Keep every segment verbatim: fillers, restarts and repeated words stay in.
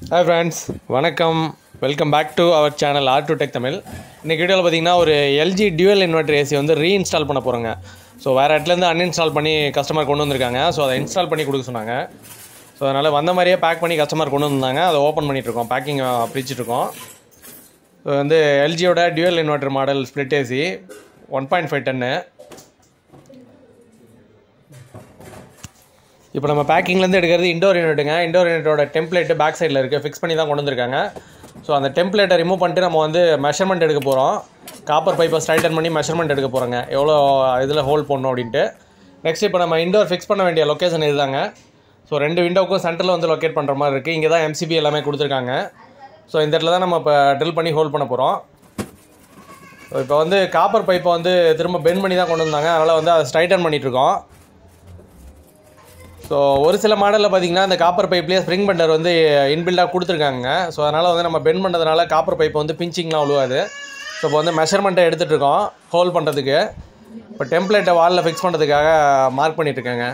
Hi friends, வணக்கம். Welcome back to our channel R two Tech Tamil. இன்னைக்கு வீடியோல பாத்தீங்கன்னா ஒரு L G dual inverter A C வந்து ரீஇன்ஸ்டால் பண்ண போறோங்க. சோ வேற இடத்துல இருந்து அன்இன்ஸ்டால் பண்ணி கஸ்டமர் கொண்டு வந்திருக்காங்க. சோ அதை இன்ஸ்டால் பண்ணி கொடுக்க சொன்னாங்க. சோ அதனால வந்த மாதிரியே பேக் பண்ணி கஸ்டமர் கொண்டு வந்தாங்க. அதை ஓபன் பண்ணிட்டு இருக்கோம். பேக்கிங் பிரிச்சிட்டு இருக்கோம். சோ வந்து L G யோட dual inverter model split A C one point five ton. இப்போ நம்ம பேக்கிங்லேருந்து எடுக்கிறது இண்டோர் யூனிட்டுங்க. இண்டோர் யூனிட்டோட டெம்ப்ளேட்டு பேக் சைடில் இருக்குது, ஃபிக்ஸ் பண்ணி தான் கொண்டு வந்திருக்காங்க. ஸோ அந்த டெம்ப்ளேட்டை ரிமூவ் பண்ணிட்டு நம்ம வந்து மெஷர்மெண்ட் எடுக்க போகிறோம். காப்பர் பைப்பை ஸ்ட்ரைட்டன் பண்ணி மெஷர்மெண்ட் எடுக்க போகிறோங்க, எவ்வளோ இதில் ஹோல்ட் பண்ணணும் அப்படின்ட்டு. நெக்ஸ்ட் இப்போ நம்ம இண்டோர் ஃபிக்ஸ் பண்ண வேண்டிய லொக்கேஷன் இதுதாங்க. ஸோ ரெண்டு விண்டோவுக்கும் சென்டரில் வந்து லொக்கேட் பண்ணுற மாதிரி இருக்குது. இங்கே தான் M C B எல்லாமே கொடுத்துருக்காங்க. ஸோ இந்த இடத்துல தான் நம்ம இப்போ ட்ரில் பண்ணி ஹோல்ட் பண்ண போகிறோம். ஸோ இப்போ வந்து காப்பர் பைப்பை வந்து திரும்ப பெண்ட் பண்ணி தான் கொண்டு வந்தாங்க, அதனால் வந்து அதை ஸ்ட்ரைட்டன் பண்ணிகிட்ருக்கோம். ஸோ ஒரு சில மாடலில் பார்த்திங்கன்னா அந்த காப்பர் பைப்லேயே ஸ்ப்ரிங் பெண்டர் வந்து இன்பில்டாக கொடுத்துருக்காங்க. ஸோ அதனால் வந்து நம்ம பெண்ட் பண்ணுறதுனால காப்பர் பைப் வந்து பிஞ்சிங்லாம் விழுவாது. ஸோ இப்போ வந்து மெஷர்மெண்ட்டை எடுத்துகிட்டு இருக்கோம் ஹோல் பண்ணுறதுக்கு. இப்போ டெம்ப்ளேட்டை வாலில் ஃபிக்ஸ் பண்ணுறதுக்காக மார்க் பண்ணிகிட்ருக்கேங்க.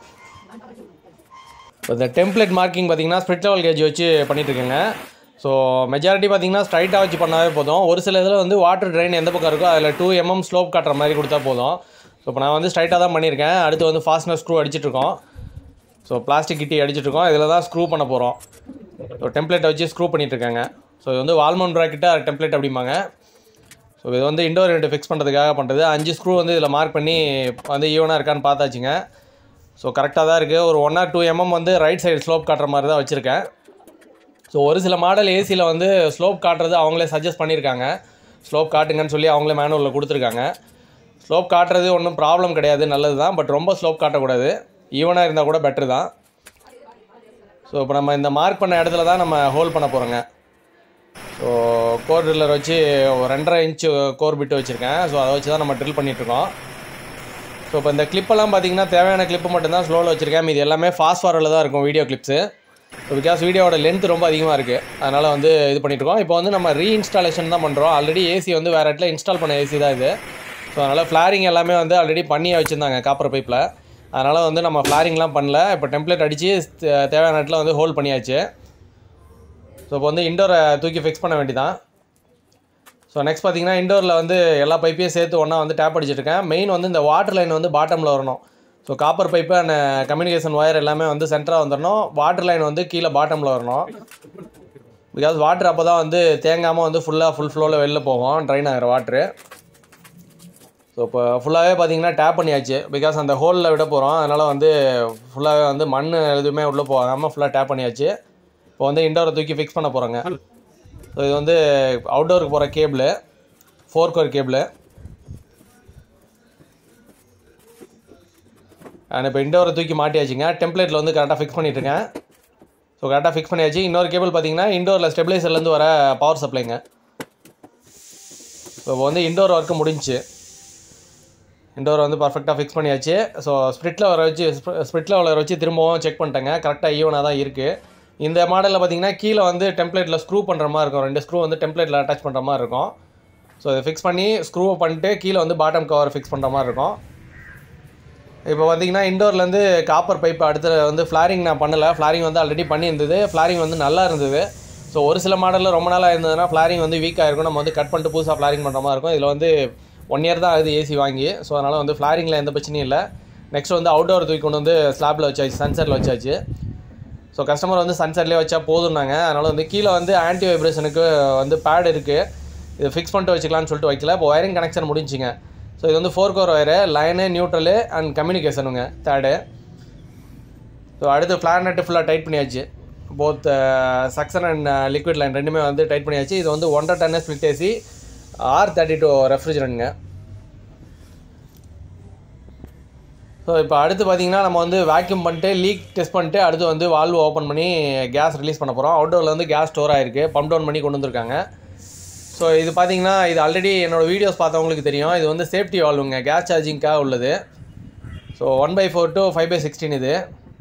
இப்போ இந்த டெம்ப்ளேட் மார்க்கிங் பார்த்திங்கன்னா ஸ்ப்ளிட் லெவல் கேஜ் வச்சு பண்ணிகிட்ருக்கேங்க. ஸோ மெஜாரிட்டி பார்த்திங்கன்னா ஸ்ட்ரைட்டாக வச்சு பண்ணாவே போதும். ஒரு சில இதில் வந்து வாட்டர் ட்ரெயின் எந்த பக்கம் இருக்கோ அதில் டூ எம்எம் ஸ்லோப் காட்டுற மாதிரி கொடுத்தா போதும். ஸோ இப்போ நான் வந்து ஸ்ட்ரைட்டாக தான் பண்ணியிருக்கேன். அடுத்து வந்து ஃபாஸ்ட்னர் ஸ்க்ரூ அடிச்சிட்ருக்கோம். ஸோ பிளாஸ்டிக் கிட்டி அடிச்சிட்ருக்கோம். இதில் தான் ஸ்க்ரூ பண்ண போகிறோம். ஸோ டெம்ப்ளேட்டை வச்சு ஸ்க்ரூ பண்ணிகிட்ருக்காங்க. ஸோ இது வந்து வால்மவுண்ட் ப்ராக்கெட்டை டெம்ப்ளேட் அப்படிம்பாங்க. ஸோ இது வந்து இண்டோர் யூனிட் ஃபிக்ஸ் பண்ணுறதுக்காக பண்ணுறது. அஞ்சு ஸ்க்ரூ வந்து இதில் மார்க் பண்ணி வந்து ஈவனாக இருக்கான்னு பார்த்தாச்சுங்க. ஸோ கரெக்டாக தான் இருக்குது. ஒரு ஒன் ஆர் டூ எம்எம் வந்து ரைட் சைடு ஸ்லோப் காட்டுற மாதிரி தான் வச்சுருக்கேன். ஸோ ஒரு சில மாடல் ஏசியில் வந்து ஸ்லோப் காட்டுறது அவங்களே சஜஸ்ட் பண்ணியிருக்காங்க. ஸ்லோப் காட்டுங்கன்னு சொல்லி அவங்களே மேனுவலில் கொடுத்துருக்காங்க. ஸ்லோப் காட்டுறது ஒன்றும் ப்ராப்ளம் கிடையாது, நல்லது தான். பட் ரொம்ப ஸ்லோப் காட்டக்கூடாது, ஈவனாக இருந்தால் கூட பெட்ரு தான். ஸோ இப்போ நம்ம இந்த மார்க் பண்ண இடத்துல தான் நம்ம ஹோல்ட் பண்ண போகிறோங்க. ஸோ கோர் ட்ரில்லர் வச்சு ஒரு ரெண்டரை இன்ச்சு கோர் பிட்டு வச்சுருக்கேன். ஸோ அதை வச்சு தான் நம்ம ட்ரில் பண்ணிகிட்ருக்கோம். ஸோ இப்போ இந்த கிளிப்பெல்லாம் பார்த்திங்கன்னா தேவையான கிளிப்பு மட்டும்தான் ஸ்லோவில் வச்சுருக்கேன். இது எல்லாமே ஃபாஸ்ட் ஃபார்வர்டில் தான் இருக்கும் வீடியோ கிளிப்ஸு. ஸோ பிகாஸ் வீடியோட லென்த் ரொம்ப அதிகமாக இருக்குது, அதனால் வந்து இது பண்ணிகிட்ருக்கோம். இப்போ வந்து நம்ம ரீஇன்ஸ்டாலேஷன் தான் பண்ணுறோம். ஆல்ரெடி ஏசி வந்து வேறு இடத்துல இன்ஸ்டால் பண்ண ஏசி தான் இது. ஸோ அதனால் ஃப்ளாரிங் எல்லாமே வந்து ஆல்ரெடி பண்ணியே வச்சுருந்தாங்க காப்பர் பைப்பில். அதனால் வந்து நம்ம ஃப்ளாரிங்லாம் பண்ணல. இப்போ டெம்ப்ளேட் அடித்து தேவையான இடத்துல வந்து ஹோல்ட் பண்ணியாச்சு. ஸோ இப்போ வந்து இண்டோரை தூக்கி ஃபிக்ஸ் பண்ண வேண்டியதான். ஸோ நெக்ஸ்ட் பார்த்திங்கன்னா இண்டோரில் வந்து எல்லா பைப்பையும் சேர்த்து ஒன்றா வந்து டேப் அடிச்சிருக்கேன். மெயின் வந்து இந்த வாட்டர் லைன் வந்து பாட்டமில் வரணும். So copper pipe and communication wire எல்லாமே வந்து சென்டராக வந்துடணும். வாட்டர் லைன் வந்து கீழே பாட்டமில் வரணும். பிகாஸ் வாட்டர் அப்போ தான் வந்து தேங்காமல் வந்து ஃபுல்லாக ஃபுல் ஃப்ளோவில் வெளில போகும், ட்ரைன் ஆகிற வாட்ரு. ஸோ இப்போ ஃபுல்லாகவே பார்த்தீங்கன்னா டேப் பண்ணியாச்சு. பிகாஸ் அந்த ஹோலில் விட போகிறோம், அதனால் வந்து ஃபுல்லாகவே வந்து மண் எதுவுமே உள்ளே போகாமல் ஃபுல்லாக டேப் பண்ணியாச்சு. இப்போ வந்து இண்டோரை தூக்கி ஃபிக்ஸ் பண்ண போகிறோங்க. ஸோ இது வந்து அவுட்டோருக்கு போகிற cable, four core cable. And இப்போ இண்டோரை தூக்கி மாட்டியாச்சுங்க. டெம்ப்ளேட்டில் வந்து கரெக்டாக ஃபிக்ஸ் பண்ணிட்டுருக்கேன். ஸோ கரெக்டாக ஃபிக்ஸ் பண்ணியாச்சு. இன்னொரு கேபிள் பார்த்தீங்கன்னா இண்டோரில் ஸ்டெபிளைசர்லேருந்து வர பவர் சப்ளைங்க. ஸோ இப்போ வந்து இண்டோர் ஒர்க்கு முடிஞ்சிச்சு. இண்டோரை வந்து பர்ஃபெக்டாக ஃபிக்ஸ் பண்ணியாச்சு. ஸோ ஸ்ப்ளிட் லெவலை வச்சு ஸ்ப்ளிட் லெவலை வச்சு திரும்பவும் செக் பண்ணிட்டேங்க. கரெக்டாக ஈவனாக தான் இருக்குது. இந்த மாடலில் பார்த்தீங்கன்னா கீழே வந்து டெம்ப்ளேட்டில் ஸ்க்ரூ பண்ணுற மாதிரி இருக்கும். ரெண்டு ஸ்க்ரூ வந்து டெம்ப்ளேட்டில் அட்டாச் பண்ணுற மாதிரி இருக்கும். ஸோ இதை ஃபிக்ஸ் பண்ணி ஸ்க்ரூவை பண்ணிட்டு கீழே வந்து பாட்டம் கவர் ஃபிக்ஸ் பண்ணுற மாதிரி இருக்கும். இப்போ பார்த்தீங்கன்னா இண்டோர்லேருந்து காப்பர் பைப் அடுத்து வந்து ஃப்ளாரிங் நான் பண்ணலை. ஃப்ளாரிங் வந்து ஆல்ரெடி பண்ணியிருந்தது. ஃப்ளாரிங் வந்து நல்லா இருந்தது. ஸோ ஒரு சில மாடலில் ரொம்ப நாளாக இருந்ததுன்னா ஃப்ளாரிங் வந்து வீக்காக இருக்கும். நம்ம வந்து கட் பண்ணிட்டு புதுசாக ஃப்ளாரிங் பண்ணுற மாதிரி இருக்கும். இதில் வந்து ஒன் இயர் தான் ஆகுது ஏசி வாங்கி. ஸோ அதனால் வந்து ஃப்ளாரிங்கில் எந்த பிரச்சனையும் இல்லை. நெக்ஸ்ட் வந்து அவுட்டோர் தூக்கி கொண்டு வந்து ஸ்லாப்பில் வச்சாச்சு, சன்செட்டில் வச்சாச்சு. ஸோ கஸ்டமர் வந்து சன்செட்லேயே வச்சா போதும்னாங்க. அதனால் வந்து கீழே வந்து ஆன்டி வைப்ரேஷனுக்கு வந்து பேட் இருக்குது, இது ஃபிக்ஸ் பண்ணிட்டு வச்சுக்கலான்னு சொல்லிட்டு வைக்கல. இப்போ ஒயரிங் கனெக்ஷன் முடிஞ்சிங்க. ஸோ இது வந்து four core wire, line, neutral and கம்யூனிகேஷனுங்க தேர்டு. ஸோ அடுத்து ஃப்ளார் நட்டு ஃபுல்லாக டைட் பண்ணியாச்சு. Both suction and liquid line ரெண்டுமே வந்து டைட் பண்ணியாச்சு. இது வந்து ஒன்றரை ton split AC, R thirty two ரெஃப்ரிஜரண்ட்ங்க. ஸோ இப்போ அடுத்து பார்த்திங்கன்னா நம்ம வந்து வேக்யூம் பண்ணிட்டு லீக் டெஸ்ட் பண்ணிட்டு அடுத்து வந்து வால்வு ஓப்பன் பண்ணி கேஸ் ரிலீஸ் பண்ண போகிறோம். அவுட்டோரில் வந்து கேஸ் ஸ்டோர் ஆகிருக்கு, பம்ப் டவுன் பண்ணி கொண்டு வந்திருக்காங்க. ஸோ இது பார்த்திங்கன்னா இது ஆல்ரெடி என்னோடய வீடியோஸ் பார்த்தவங்களுக்கு தெரியும். இது வந்து சேஃப்டி வால்வுங்க, கேஸ் சார்ஜிங்காக உள்ளது. So one by four to five by sixteen இது.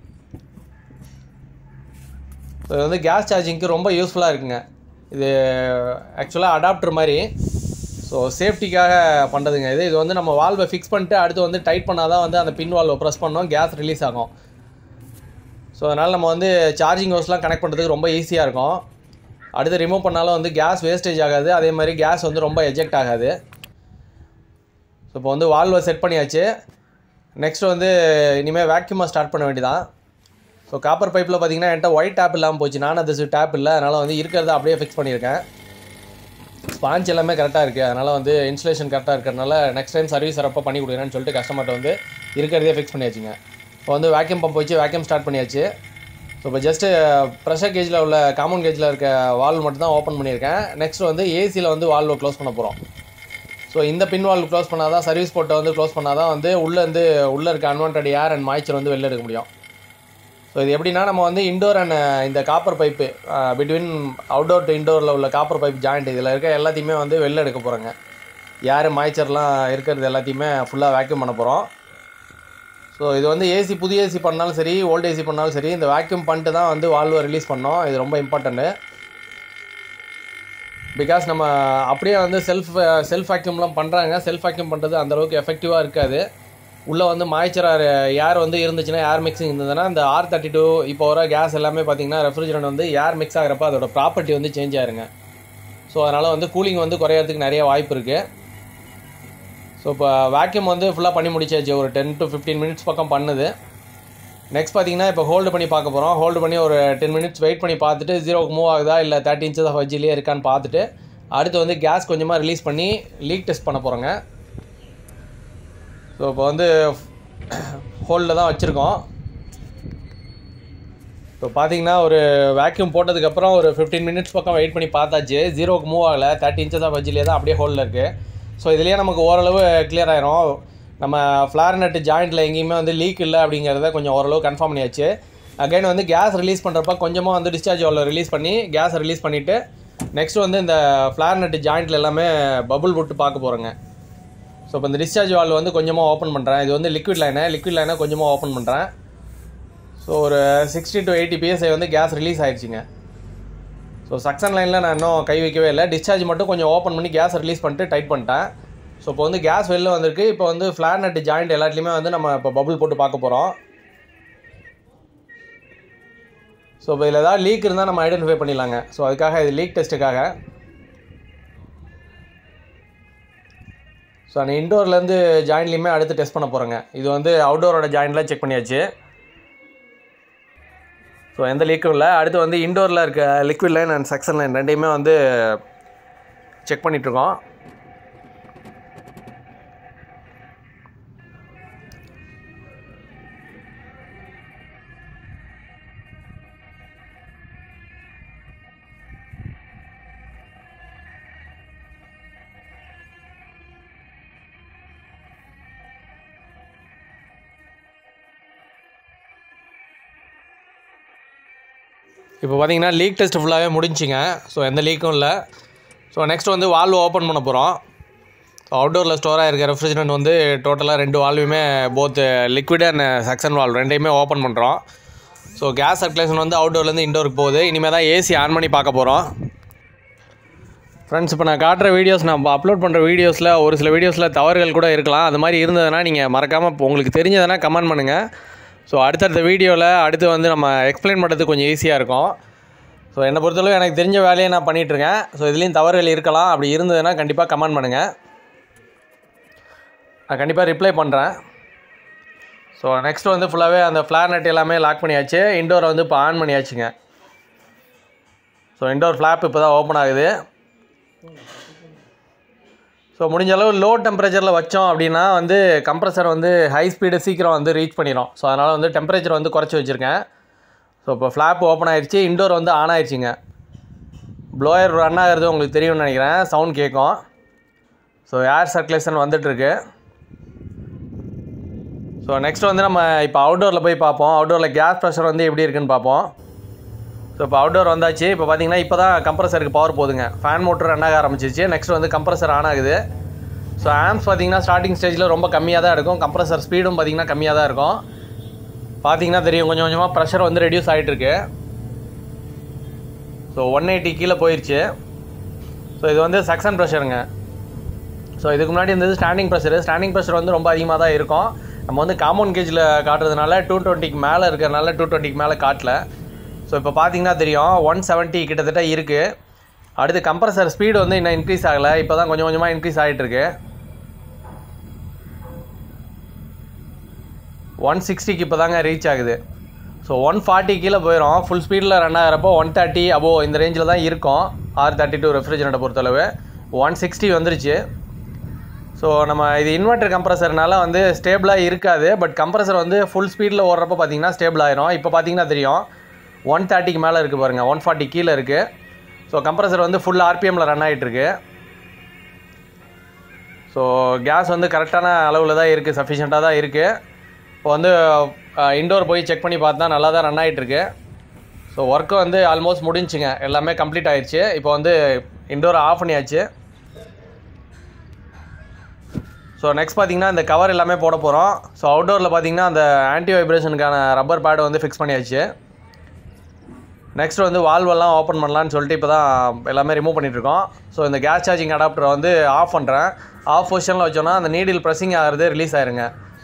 ஸோ இது வந்து கேஸ் சார்ஜிங்க்கு ரொம்ப யூஸ்ஃபுல்லாக இருக்குங்க. இது ஆக்சுவலாக அடாப்டர் மாதிரி. ஸோ சேஃப்டிக்காக பண்ணுறதுங்க இது. இது வந்து நம்ம வால்வை ஃபிக்ஸ் பண்ணிட்டு அடுத்து வந்து டைட் பண்ணால் தான் வந்து அந்த பின் வால்வை ப்ரெஸ் பண்ணோம், கேஸ் ரிலீஸ் ஆகும். ஸோ அதனால் நம்ம வந்து சார்ஜிங் ஹோஸ்லாம் கனெக்ட் பண்ணுறதுக்கு ரொம்ப ஈஸியாக இருக்கும். அடுத்து ரிமூவ் பண்ணாலும் வந்து கேஸ் வேஸ்டேஜ் ஆகாது, அதே மாதிரி கேஸ் வந்து ரொம்ப எஜெக்ட் ஆகாது. ஸோ இப்போ வந்து வால்வை செட் பண்ணியாச்சு. நெக்ஸ்ட் வந்து இனிமேல் வேக்யூமாக ஸ்டார்ட் பண்ண வேண்டியதான். ஸோ காப்பர் பைப்பில் பார்த்தீங்கன்னா என்கிட்ட ஒயிட் டேப் இல்லாமல் போச்சு, நான் அது டேப் இல்லை, அதனால் வந்து இருக்கிறத அப்படியே ஃபிக்ஸ் பண்ணியிருக்கேன். ஸ்பாஞ்ச் எல்லாமே கரெக்டாக இருக்குது, அதனால் வந்து இன்ஸ்டலேஷன் கரெக்டாக இருக்கிறதுனால நெக்ஸ்ட் டைம் சர்வீஸ் வரப்போ பண்ணி கொடுக்குறேன்னு சொல்லிட்டு கஸ்டமர்கிட்ட வந்து இருக்கிறதே ஃபிக்ஸ் பண்ணியாச்சுங்க. இப்போ வந்து வேக்யூம் பம்ப் வச்சு வேக்யூம் ஸ்டார்ட் பண்ணியாச்சு. ஸோ இப்போ ஜஸ்ட்டு ப்ரெஷர் கேஜில் உள்ள காமன் கேஜில் இருக்க வால்வ் மட்டும் தான் ஓப்பன் பண்ணியிருக்கேன். நெக்ஸ்ட் வந்து ஏசியில் வந்து வால்வை க்ளோஸ் பண்ண போகிறோம். ஸோ இந்த பின் வால்வ் க்ளோஸ் பண்ணால் தான், சர்வீஸ் போர்ட்டை வந்து க்ளோஸ் பண்ணால் தான் வந்து உள்ளே வந்து உள்ளே இருக்க அன்வான்ட் ஏர் அண்ட் மாய்ச்சர் வந்து வெளில எடுக்க முடியும். ஸோ இது எப்படின்னா, நம்ம வந்து இண்டோர் அண்ட் இந்த copper pipe between outdoor to இண்டோரில் உள்ள காப்பர் பைப் ஜாயிண்ட் இதில் இருக்க எல்லாத்தையுமே வந்து வெளில எடுக்க போகிறோங்க. ஏர் மாய்ச்சர்லாம் இருக்கிறது எல்லாத்தையுமே ஃபுல்லாக வேக்யூம் பண்ண போகிறோம். ஸோ இது வந்து ஏசி புது ஏசி பண்ணாலும் சரி, ஓல்டு ஏசி பண்ணாலும் சரி, இந்த வேக்யூம் பண்ணிட்டு தான் வந்து வால்வை ரிலீஸ் பண்ணோம். இது ரொம்ப இம்பார்ட்டண்ட்டு. பிகாஸ் நம்ம அப்படியே வந்து செல்ஃப் செல்ஃப் வேக்யூம்லாம் பண்ணுறாங்க. செல்ஃப் வேக்யூம் பண்ணுறது அந்தளவுக்கு எஃபெக்டிவாக இருக்காது. உள்ளே வந்து மாய்ச்சர் ஏர் வந்து இருந்துச்சுன்னா, ஏர் மிக்சிங் இருந்ததுன்னா, இந்த ஆர் தேர்ட்டி டூ இப்போ வர கேஸ் எல்லாமே பார்த்தீங்கன்னா ரெஃப்ரிஜரண்ட் வந்து ஏர் மிக்ஸ் ஆகிறப்ப அதோட ப்ராப்பர்ட்டி வந்து சேஞ்ச் ஆயிருங்க. ஸோ அதனால் வந்து கூலிங் வந்து குறையிறதுக்கு நிறைய வாய்ப்பு இருக்குது. ஸோ இப்போ வேக்யூம் வந்து ஃபுல்லாக பண்ணி முடிச்சாச்சு, ஒரு டென் டு ஃபிஃப்டீன் மினிட்ஸ் பக்கம் பண்ணுது. நெக்ஸ்ட் பார்த்தீங்கன்னா இப்போ ஹோல்டு பண்ணி பார்க்க போகிறோம். ஹோல்டு பண்ணி ஒரு டென் மினிட்ஸ் வெயிட் பண்ணி பார்த்துட்டு ஜீரோக்கு மூவ் ஆகுதா இல்லை தேர்ட்டி இன்ச்சஸ் ஆஃப் வஜ்ஜிலே இருக்கான்னு பார்த்துட்டு அடுத்து வந்து கேஸ் கொஞ்சமாக ரிலீஸ் பண்ணி லீக் டெஸ்ட் பண்ண போகிறோங்க. ஸோ இப்போ வந்து ஹோல்டில் தான் வச்சுருக்கோம். இப்போ பார்த்தீங்கன்னா ஒரு வேக்யூம் போட்டதுக்கப்புறம் ஒரு ஃபிஃப்டீன் மினிட்ஸ் பக்கம் வெயிட் பண்ணி பார்த்தாச்சு. ஜீரோக்கு மூவ் ஆகலை, தேர்ட்டி இன்ச்சஸ் ஆஃப் வஜ்ஜிலே தான் அப்படியே ஹோல்டில் இருக்குது. ஸோ இதுலேயே நமக்கு ஓரளவு கிளியர் ஆயிரும். நம்ம ஃப்ளார் நட்டு ஜாயிண்ட்டில் எங்கேயுமே வந்து லீக் இல்லை அப்படிங்கிறத கொஞ்சம் ஓரளவு கன்ஃபார்ம் பண்ணியாச்சு. அகைன் வந்து கேஸ் ரிலீஸ் பண்ணுறப்ப கொஞ்சமாக வந்து டிஸ்சார்ஜ் வால்வை ரிலீஸ் பண்ணி கேஸ் ரிலீஸ் பண்ணிவிட்டு நெக்ஸ்ட் வந்து இந்த ஃப்ளார் நட்டு ஜாயிண்ட்டில் எல்லாமே பபுள் விட்டு பார்க்க போகிறோங்க. ஸோ இப்போ இந்த டிஸ்சார்ஜ் வால்வு வந்து கொஞ்சமாக ஓப்பன் பண்ணுறேன். இது வந்து லிக்விட் லைனை லிக்விட் லைனை கொஞ்சமாக ஓப்பன் பண்ணுறேன். ஸோ ஒரு சிக்ஸ்டி டு எயிட்டி பிஎஸ்ஐ வந்து கேஸ் ரிலீஸ் ஆகிடுச்சிங்க. ஸோ சக்ஷன் லைனில் நான் இன்னும் கை வைக்கவே இல்லை. டிஸ்சார்ஜ் மட்டும் கொஞ்சம் ஓப்பன் பண்ணி கேஸ் ரிலீஸ் பண்ணிட்டு டைட் பண்ணிட்டேன். ஸோ இப்போ வந்து கேஸ் வெளில வந்திருக்கு. இப்போ வந்து ஃப்ளார் நட்டு ஜாயிண்ட் எல்லாத்துலேயுமே வந்து நம்ம இப்போ பபுள் போட்டு பார்க்க போகிறோம். ஸோ இப்போ இதில் ஏதாவது லீக் இருந்தால் நம்ம ஐடென்டிஃபை பண்ணிடலாங்க. ஸோ அதுக்காக இது லீக் டெஸ்ட்டுக்காக. ஸோ அந்த இன்டோர்லேருந்து ஜாயின்ட்லேயுமே அடுத்து டெஸ்ட் பண்ண போகிறோங்க. இது வந்து அவுட்டோரோட ஜாயிண்ட்லாம் செக் பண்ணியாச்சு. ஸோ எந்த லீக்கும் இல்லை. அடுத்து வந்து இன்டோரில் இருக்க liquid line and suction line ரெண்டையுமே வந்து செக் பண்ணிகிட்ருக்கோம். இப்போ பார்த்தீங்கன்னா லீக் டெஸ்ட் ஃபுல்லாகவே முடிஞ்சிங்க. ஸோ எந்த லீக்கும் இல்லை. ஸோ நெக்ஸ்ட் வந்து வால்வு ஓப்பன் பண்ண போகிறோம். ஸோ அவுட்டோரில் ஸ்டோராக இருக்க ரெஃப்ரிஜரண்ட் வந்து டோட்டலாக ரெண்டு வால்வுமே both liquid and suction valve ரெண்டையுமே ஓப்பன் பண்ணுறோம். ஸோ கேஸ் சர்க்குலேஷன் வந்து அவுட்டோர்லேருந்து இன்டோருக்கு போகுது. இனிமேல் தான் ஏசி ஆன் பண்ணி பார்க்க போகிறோம். ஃப்ரெண்ட்ஸ், இப்போ நான் காட்டுற வீடியோஸ், நான் அப்லோட் பண்ணுற வீடியோஸில் ஒரு சில வீடியோஸில் தவறுகள் கூட இருக்கலாம். அது மாதிரி இருந்ததுன்னா நீங்கள் மறக்காமல் இப்போ உங்களுக்கு தெரிஞ்சதுன்னா கமெண்ட் பண்ணுங்கள். ஸோ அடுத்தடுத்த வீடியோவில் அடுத்து வந்து நம்ம எக்ஸ்பிளைன் பண்ணுறதுக்கு கொஞ்சம் ஈஸியாக இருக்கும். ஸோ என்னை பொறுத்தளவு எனக்கு தெரிஞ்ச வேலையை நான் பண்ணிகிட்ருக்கேன். ஸோ இதுலேயும் தவறுகள் இருக்கலாம். அப்படி இருந்ததுன்னா கண்டிப்பாக கமெண்ட் பண்ணுங்கள், நான் கண்டிப்பாக ரிப்ளை பண்ணுறேன். ஸோ நெக்ஸ்ட் வந்து ஃபுல்லாகவே அந்த ஃப்ளார் நட் எல்லாமே லாக் பண்ணியாச்சு. இன்டோரை வந்து இப்போ ஆன் பண்ணியாச்சுங்க. ஸோ இன்டோர் ஃப்ளாப் இப்போ தான் ஓப்பன் ஆகுது. ஸோ முடிஞ்ச அளவு லோ டெம்பரேச்சரில் வச்சோம் அப்படின்னா வந்து கம்ப்ரஸர் வந்து ஹை ஸ்பீடு சீக்கிரம் வந்து ரீச் பண்ணிடும். ஸோ அதனால் வந்து டெம்பரேச்சர் வந்து குறைச்சி வச்சுருக்கேன். ஸோ இப்போ ஃப்ளாப் ஓப்பன் ஆகிடுச்சு, இன்டோர் வந்து ஆன் ஆகிடுச்சிங்க. ப்ளோயர் ரன் ஆகிறது உங்களுக்கு தெரியும்னு நினைக்கிறேன், சவுண்ட் கேட்கும். ஸோ ஏர் சர்க்குலேஷன் வந்துட்டுருக்கு. ஸோ நெக்ஸ்ட் வந்து நம்ம இப்போ அவுட்டோரில் போய் பார்ப்போம். அவுட்டோரில் கேஸ் ப்ரெஷர் வந்து எப்படி இருக்குன்னு பார்ப்போம். ஸோ இப்போ அவுட்டோர் வந்தாச்சு. இப்போ பார்த்தீங்கன்னா இப்போ தான் கம்ப்ரஸருக்கு பவர் போகுதுங்க. ஃபேன் மோட்டர் ரன் ஆக ஆரம்பிச்சிச்சு. நெக்ஸ்ட் வந்து கம்ப்ரஸர் ஆன் ஆகுது. ஸோ ஆம்ஸ் பார்த்தீங்கன்னா ஸ்டார்டிங் ஸ்டேஜில் ரொம்ப கம்மியாக தான் இருக்கும். கம்ப்ரஸர் ஸ்பீடும் பார்த்தீங்கன்னா கம்மியாக தான் இருக்கும். பார்த்தீங்கன்னா தெரியும், கொஞ்சம் கொஞ்சமாக ப்ரெஷர் வந்து ரெடியூஸ் ஆகிட்டுருக்கு. ஸோ ஒன் எயிட்டி கீழே போயிடுச்சு. ஸோ இது வந்து சக்ஷன் ப்ரெஷருங்க. ஸோ இதுக்கு முன்னாடி இருந்தது ஸ்டாண்டிங் ப்ரெஷரு. ஸ்டாண்டிங் ப்ரெஷர் வந்து ரொம்ப அதிகமாக தான் இருக்கும். நம்ம வந்து காம்பவுண்ட் கேஜில் காட்டுறதுனால டூ டுவெண்ட்டிக்கு மேலே இருக்கிறதுனால டூ டுவெண்ட்டிக்கு மேலே காட்டல. ஸோ இப்போ பார்த்தீங்கன்னா தெரியும் ஒன் செவன்ட்டி கிட்டத்தட்ட இருக்குது. அடுத்து கம்ப்ரஸர் ஸ்பீடு வந்து இன்னும் இன்க்ரீஸ் ஆகலை, இப்போ தான் கொஞ்சம் கொஞ்சமாக இன்க்ரீஸ் ஆகிட்டுருக்கு. ஒன் சிக்ஸ்டிக்கு இப்போ தாங்க ரீச் ஆகுது. ஸோ ஒன் ஃபார்ட்டி கீழே போயிடும். ஃபுல் ஸ்பீடில் ரன் ஆகிறப்போ ஒன் தேர்ட்டி அபோ இந்த ரேஞ்சில் தான் இருக்கும். ஆர் தேர்ட்டி டூ ரெஃப்ரிஜரேட்டை பொறுத்தளவு ஒன் சிக்ஸ்டி வந்துருச்சு. ஸோ நம்ம இது இன்வெர்டர் கம்ப்ரஸர்னால வந்து ஸ்டேபிளாக இருக்காது. பட் கம்ப்ரஸர் வந்து ஃபுல் ஸ்பீடில் ஓடுறப்போ பார்த்தீங்கன்னா ஸ்டேபிள் ஆயிரும். இப்போ பார்த்தீங்கன்னா தெரியும் ஒன் தேர்ட்டிக்கு மேலே இருக்குது பாருங்கள், ஒன் ஃபார்ட்டி கீழே இருக்குது. ஸோ கம்ப்ரஸர் வந்து ஃபுல் ஆர்பிஎம்மில் ரன் ஆகிட்டுருக்கு. ஸோ கேஸ் வந்து கரெக்டான அளவில் தான் இருக்குது, சஃபிஷியண்ட்டாக தான் இருக்குது. இப்போ வந்து இன்டோர் போய் செக் பண்ணி பார்த்தா நல்லா தான் ரன் ஆகிட்டுருக்கு. ஸோ ஒர்க்கு வந்து ஆல்மோஸ்ட் முடிஞ்சுங்க, எல்லாமே கம்ப்ளீட் ஆகிடுச்சு. இப்போ வந்து இன்டோரை ஆஃப் பண்ணியாச்சு. ஸோ நெக்ஸ்ட் பார்த்தீங்கன்னா இந்த கவர் எல்லாமே போட போகிறோம். ஸோ அவுட்டோரில் பார்த்தீங்கன்னா அந்த ஆன்டி வைப்ரேஷனுக்கான ரப்பர் பேடை வந்து ஃபிக்ஸ் பண்ணியாச்சு. நெக்ஸ்ட் வந்து வால்வெல்லாம் ஓப்பன் பண்ணலான்னு சொல்லிட்டு இப்போ தான் எல்லாமே ரிமூவ் பண்ணிகிட்ருக்கோம். ஸோ இந்த கேஸ் சார்ஜிங் அடாப்டரை வந்து ஆஃப் பண்ணுறேன். ஆஃப் பொசிஷனில் வச்சோன்னா அந்த நீடில் ப்ரெஸ்ஸிங் ஆகிறது ரிலீஸ் ஆயிருங்க.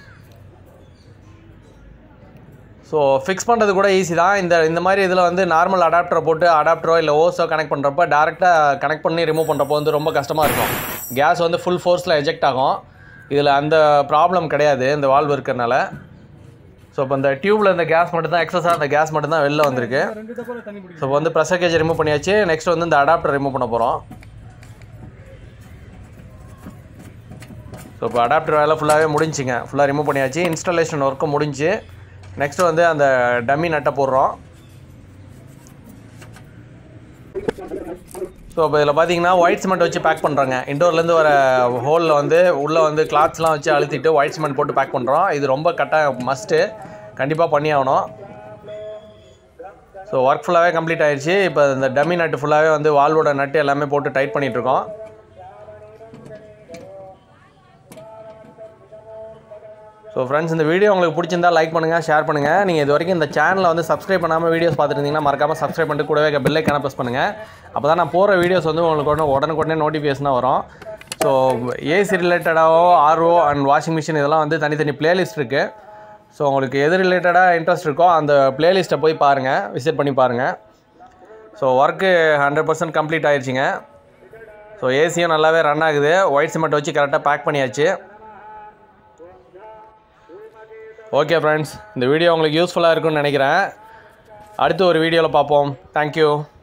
ஸோ ஃபிக்ஸ் பண்ணுறது கூட ஈஸி தான். இந்த இந்த மாதிரி இதில் வந்து நார்மல் அடாப்டரை போட்டு அடாப்டரோ இல்லை ஓஸோ கனெக்ட் பண்ணுறப்ப டேரெக்டாக கனெக்ட் பண்ணி ரிமூவ் பண்ணுறப்போ வந்து ரொம்ப கஷ்டமாக இருக்கும். கேஸ் வந்து ஃபுல் ஃபோர்ஸில் எஜெக்ட் ஆகும். இதில் அந்த ப்ராப்ளம் கிடையாது இந்த வால்வ் இருக்கிறனால. ஸோ இப்போ இந்த டியூப்பில் இந்த கேஸ் மட்டும் தான் எக்ஸஸாக அந்த கேஸ் மட்டும் தான் வெளில வந்திருக்கு. ஸோ இப்போ வந்து ப்ரெஷர் கேஜ் ரிமூவ் பண்ணியாச்சு. நெக்ஸ்ட் வந்து இந்த அடாப்டர் ரிமூவ் பண்ண போகிறோம். ஸோ இப்போ அடாப்டர் வேலை ஃபுல்லாகவே முடிஞ்சுங்க, ஃபுல்லாக ரிமூவ் பண்ணியாச்சு. இன்ஸ்டாலேஷன் ஒர்க்கும் முடிஞ்சு. நெக்ஸ்ட் வந்து அந்த டம்மி நட்டை போடுறோம். ஸோ இப்போ இதில் பார்த்தீங்கன்னா ஒயிட் சிமெண்ட் வச்சு பேக் பண்ணுறாங்க. இன்டோர்லேருந்து வர ஹோலில் வந்து உள்ளே வந்து கிளாத்ஸ்லாம் வச்சு அழுத்திட்டு ஒயிட் சிமெண்ட் போட்டு பேக் பண்ணுறோம். இது ரொம்ப கட்டாக மஸ்ட்டு, கண்டிப்பாக பண்ணி ஆகணும். ஸோ ஒர்க் ஃபுல்லாகவே கம்ப்ளீட் ஆகிடுச்சு. இப்போ இந்த டம்மி நட்டு ஃபுல்லாகவே வந்து வால்வோட நட்டு எல்லாமே போட்டு டைட் பண்ணிகிட்ருக்கோம். ஸோ ஃப்ரெண்ட்ஸ், இந்த வீடியோ உங்களுக்கு பிடிச்சிருந்தா லைக் பண்ணுங்கள், ஷேர் பண்ணுங்கள். நீங்கள் இது வரைக்கும் இந்த சேனலை வந்து சப்ஸ்கிரைப் பண்ணாமல் வீடியோஸ் பார்த்துருந்தீங்கன்னா மறக்காமல் சப்ஸ்கிரைப் பண்ணிட்டு கூடவே பெல் ஐக்கானை ப்ரெஸ் பண்ணுங்கள். அப்போ தான் நான் போகிற வீடியோஸ் வந்து உங்களுக்கு உடனே உடனுக்குடனே நோட்டிஃபிகேஷனாக வரும். ஸோ ஏசி ரிலேட்டடாகவோ ஆர்ஓ அண்ட் வாஷிங் மிஷின் இதெல்லாம் வந்து தனித்தனி பிளேலிஸ்ட் இருக்குது. ஸோ உங்களுக்கு எது ரிலேட்டடாக இன்ட்ரெஸ்ட் இருக்கோ அந்த பிளேலிஸ்ட்டை போய் பாருங்கள், விசிட் பண்ணி பாருங்கள். So work hundred percent complete ஆகிடுச்சிங்க. ஸோ ஏசியும் நல்லாவே ரன் ஆகுது. ஒயிட் சிமெண்ட் வச்சு கரெக்டாக பேக் பண்ணியாச்சு. ஓகே ஃப்ரெண்ட்ஸ், இந்த வீடியோ உங்களுக்கு யூஸ்ஃபுல்லாக இருக்குன்னு நினைக்கிறேன். அடுத்து ஒரு வீடியோவில் பார்ப்போம். தேங்க்யூ.